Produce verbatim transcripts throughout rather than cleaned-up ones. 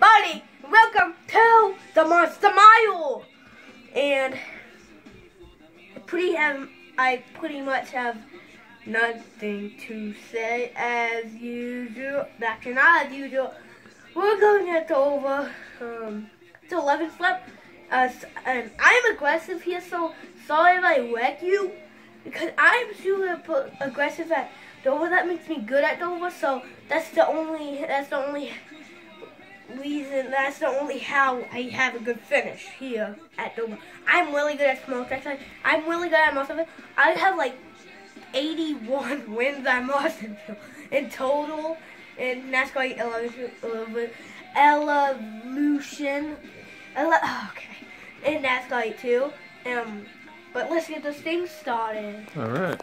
everybody! Welcome to the Monster Mile! And I pretty have I pretty much have nothing to say as usual. That's not as usual. We're going to go over um it's eleventh lap. Uh, and I'm aggressive here, so sorry if I wreck you. Because I'm super aggressive at Dover. That makes me good at Dover, so that's the only that's the only reason, that's the only how I have a good finish here at Dover. I'm really good at small tracks. I'm really good at most of it. I have like eighty-one wins at Monster in total in NASCAR eleven, Evolution. Ele oh, okay. In NASCAR too. Um, but let's get this thing started. All right.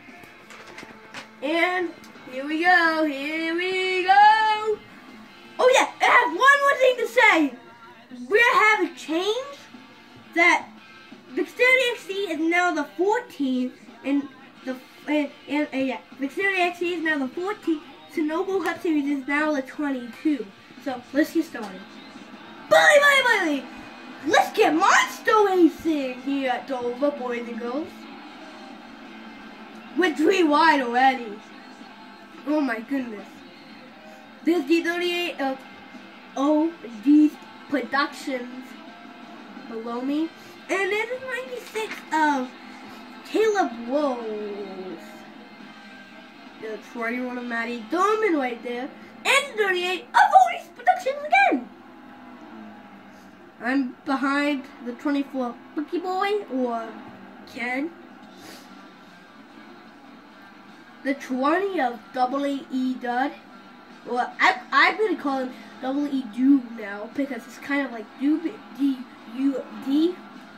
And here we go. Here we go. Oh yeah, I have one more thing to say. We have a change that Xfinity X C is now the fourteenth, and the and, and, and yeah, Xfinity X C is now the fourteenth. Sunoco Cup Series is now the twenty-two. So let's get started. Bye bye bye. Let's get monster racing here at Dover, boys and girls. We're three wide already. Oh my goodness. There's D thirty-eight of O D Productions below me. And there's ninety-six of Caleb Rose. The twenty-one of Maddie Dorman right there. And thirty-eight of O D Productions again. I'm behind the twenty-four Bookie Boy or Ken. The twenty of Double A E Dud. Well, I, I'm going to call him Double E Doob now because it's kind of like Doob, D U D.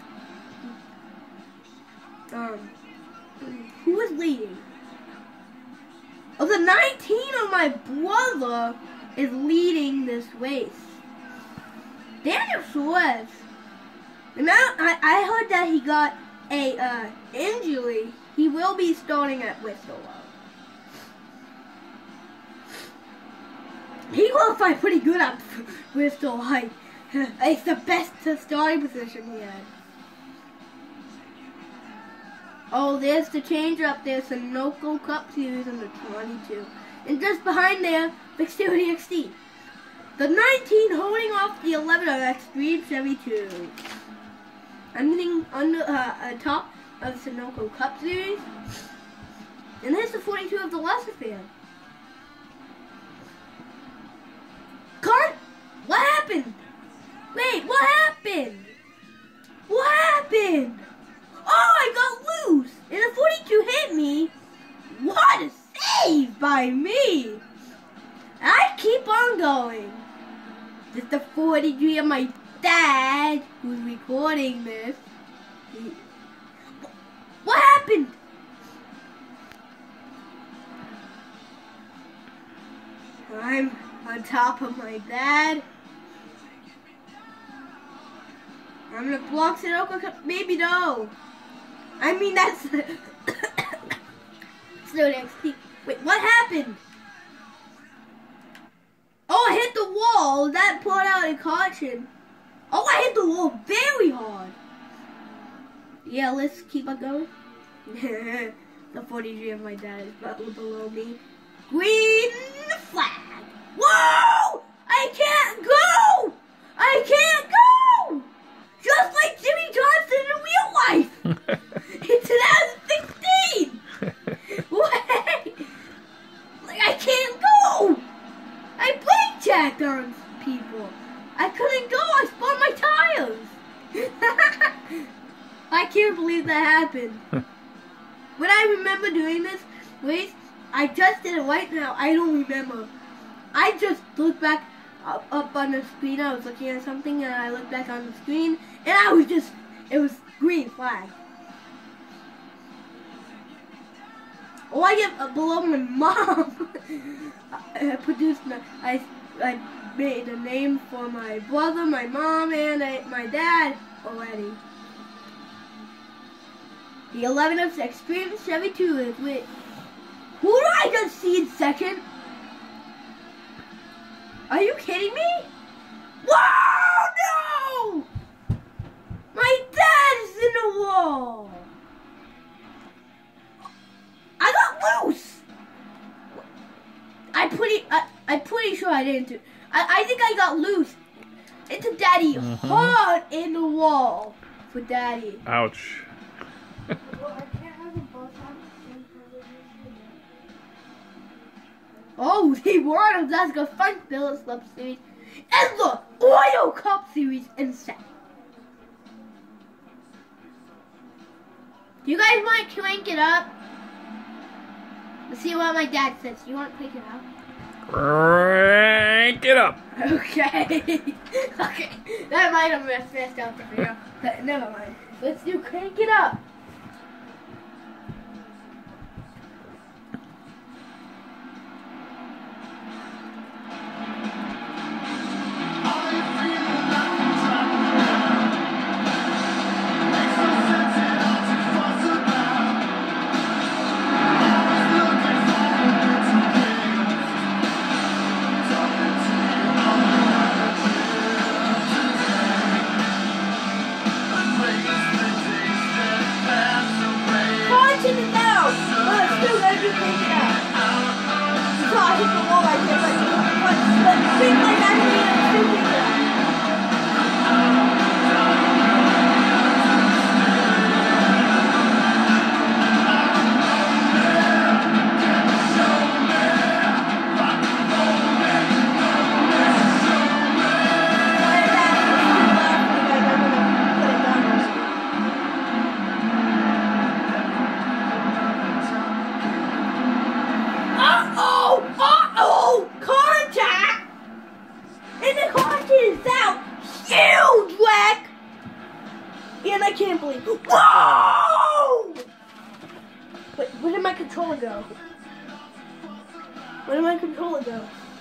Um, who is leading? Oh, the nineteen of my brother is leading this race. Daniel Suarez. And now I, I heard that he got a uh, injury. He will be starting at Bristol. He qualified pretty good at Bristol. Like, it's the best starting position he had. Oh, there's the change up there. Sunoco Cup Series in the twenty-two. And just behind there, Xfinity X C. The nineteen holding off the eleven of Extreme seventy-two. I'm getting under uh, uh, top of the Sunoco Cup Series. And there's the forty-two of the Lesser Fan. Cart? What happened? Wait, what happened? What happened? Oh, I got loose. And the forty-two hit me. What a save by me. I keep on going. This is the forty-three of my dad who's recording this. He... What happened? I'm on top of my dad. I'm gonna block Sunoco Cup. Maybe no. I mean that's Slow X T. Wait, what happened? Oh, I hit the wall. That put out a caution. Oh, I hit the wall very hard. Yeah, let's keep on going. The forty-three of my dad is below me. Green flag. Whoa! I can't go! I can't go! Just like Jimmy Johnson in real life! In twenty sixteen! Wait! Like, I can't go! I brake checked on people. I couldn't go. I spun my tires. I can't believe that happened. When I remember doing this race, I just did it right now. I don't remember. I just looked back up, up on the screen. I was looking at something and I looked back on the screen and I was just, it was green flag. Oh, I get uh, below my mom. I produced, I, I made a name for my brother, my mom, and I, my dad already. The eleven of Extreme seventy-two is with, who do I just see in second? Are you kidding me? Whoa, no! My dad is in the wall. I got loose. I pretty, I, I'm pretty sure I didn't do. I, I think I got loose. It's a daddy Mm-hmm. hard in the wall for daddy. Ouch. Oh, the World of Alaska Fun Phillips Club Series and the Oil Cup Series in set. Do you guys want to crank it up? Let's see what my dad says. You want to crank it up? Crank it up. Okay. Okay. That might have messed, messed up the video. Never mind. Let's do crank it up. Whoa! Wait, where did my controller go? Where did my controller go?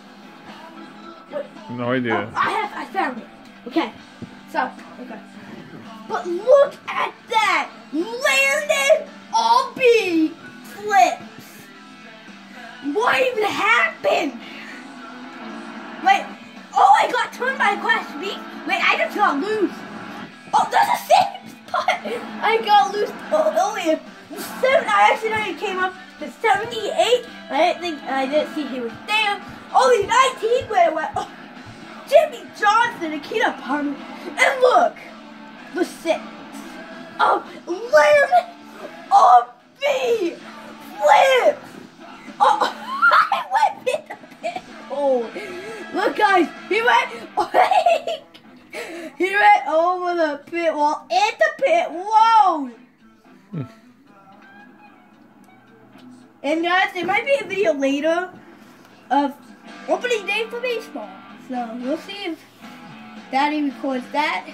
Wait. No idea. Oh, I have, I found it. Okay. So, okay. But look at that! Landon Albee flips! What even happened? Wait. Oh, I got turned by a Clash B. Wait, I just got loose. Oh, that's the same spot. I got loose earlier. Seven, I accidentally came up to seventy-eight. I didn't think, I didn't see he was there. Only nineteen where it went. Oh, Jimmy Johnson, Akita Parman. And look, the six. Oh, Landon Albee flips. Oh, I went in the pit. Oh, look, guys, he went. He went over the pit wall in the pit. Whoa! And guys, there might be a video later of opening day for baseball. So we'll see if Daddy records that.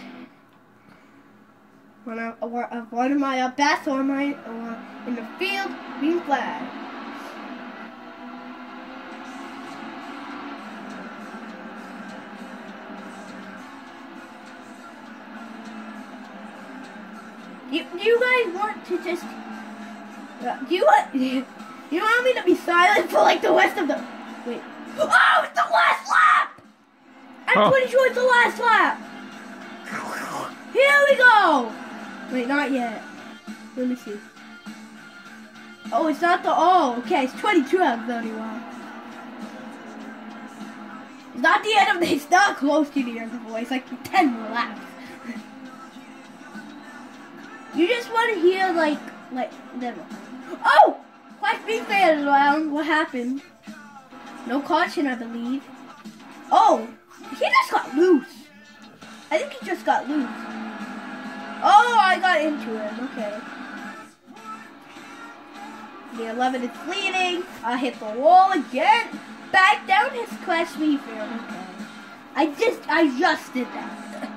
One of, of one of my uh, bats or my uh, in the field being flagged. You, do you guys want to just? Uh, do you want? You want me to be silent for like the rest of the? Wait. Oh, it's the last lap! I'm oh. pretty sure it's the last lap. Here we go. Wait, not yet. Let me see. Oh, it's not the. Oh, okay. It's twenty-two out of thirty-one. It's not the end of the. It's not close to the end of the race. It's like ten more laps. You just want to hear, like, like, never. Oh! Clash B fan around. What happened? No caution, I believe. Oh! He just got loose. I think he just got loose. Oh, I got into him. Okay. The eleven is leading. I hit the wall again. Back down his Clash B fan. Okay. I just, I just did that.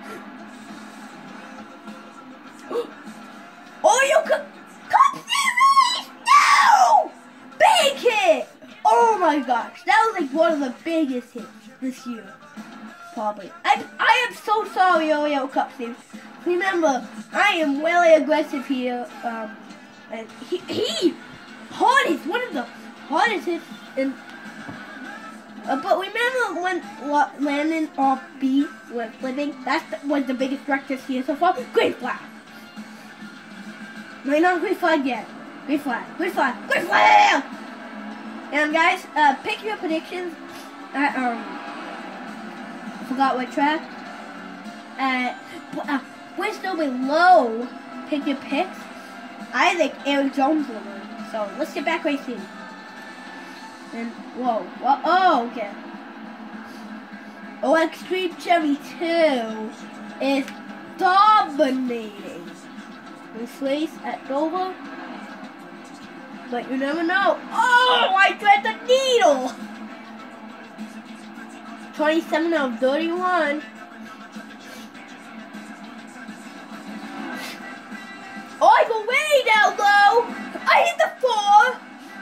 Oh, you could Cup Series! No! Big hit! Oh my gosh, that was like one of the biggest hits this year. Probably. I I am so sorry, Oreo Cup Series. Remember, I am really aggressive here. Um, and he, he hardest, one of the hardest hits in. Uh, but remember when what Landon or B was flipping? That was the biggest wreck this year so far. Great flag. Right now, great flag yet. Great flag. Great flag. Great flag. And guys, uh, pick your predictions. At, um, I forgot what track. Uh, uh, we're still below. Pick your picks. I think Eric Jones will win. So let's get back racing. And whoa, whoa, oh, okay. Oh, Extreme Chevy two is dominating this race at Dover. But you never know. Oh, I tried the needle. twenty-seven out of thirty-one. Oh, I go way down low. I hit the four.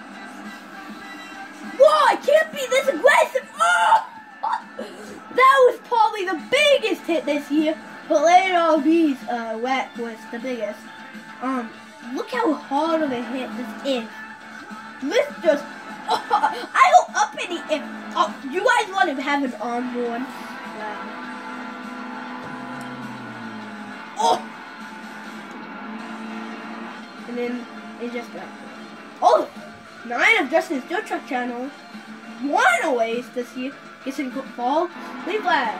Whoa, I can't be this aggressive. Oh! That was probably the biggest hit this year. But later on, these uh, wet was the biggest. Um, look how hard of a hit this is. This just, oh, I go up in the air. Oh, you guys want to have an onboard? Wow. Oh! And then it just got. Oh! Nine of Justin's Dirt Truck channel. One away this year. Gets in fall. Leave flag.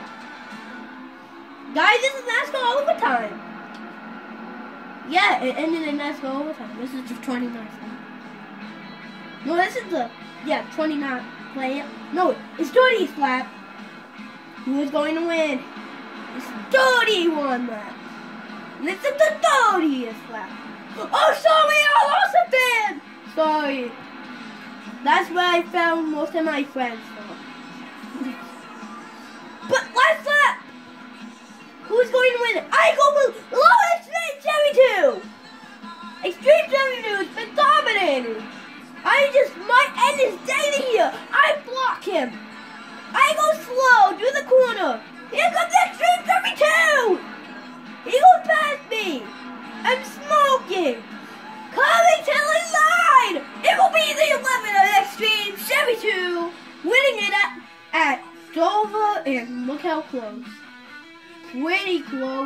Guys, this is NASCAR overtime. Yeah, it ended in NASCAR overtime. This is just twenty-nine. No, this is the, yeah, twenty-nine play. No, it's thirtieth lap. Who is going to win? It's thirty-one lap. And it's at the thirtieth lap. Oh, sorry, I lost a fan. Sorry. That's where I found most of my friends from. But last lap! Who's going to win it? I go with Low Extreme Chevy two! Extreme Chevy two has been dominating! I just might end his day here! I block him! I go slow through the corner! Here comes Extreme Chevy two! He goes past me! I'm smoking! Coming to the line! It will be the eleven of Extreme Chevy two, winning it at, at Dover, and look how close. Pretty close.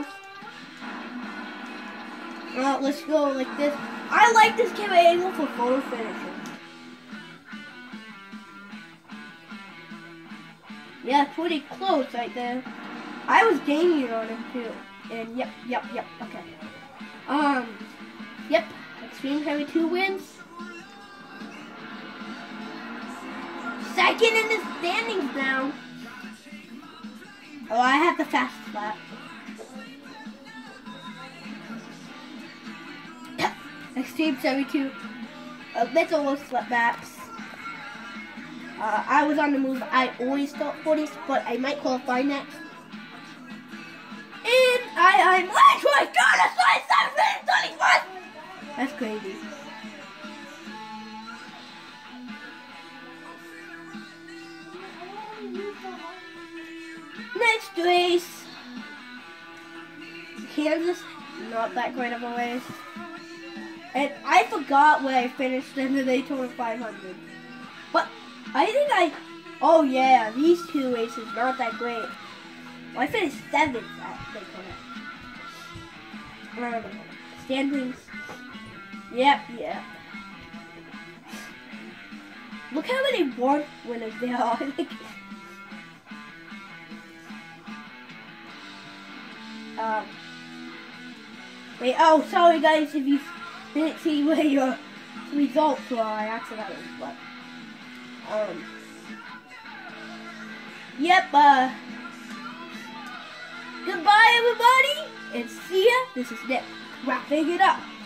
Well, let's go like this. I like this camera angle for photo finishing. Yeah, pretty close right there. I was gaining on him too. And yep, yep, yep, okay. Um, yep. Extreme Chevy two wins. Second in the standings now. Oh, I have the fastest lap. Extreme Chevy two. Uh, let's almost slap laps. Uh, I was on the move. I always thought forties, but I might qualify next. And I, I'm like, oh my god, that's twenty-seven, thirty-one! That's crazy. Next race. Kansas, not that great of a race. And I forgot where I finished in the Daytona five hundred. But I think I, oh yeah, these two races, not that great. Well, I finished seventh at Daytona. Um, standings. Yep, yeah. Look how many one winners there are. um, wait, oh, sorry guys if you didn't see where your results were, I accidentally, but, um, yep, uh, goodbye everybody, and see ya. This is Nick, wrapping it up.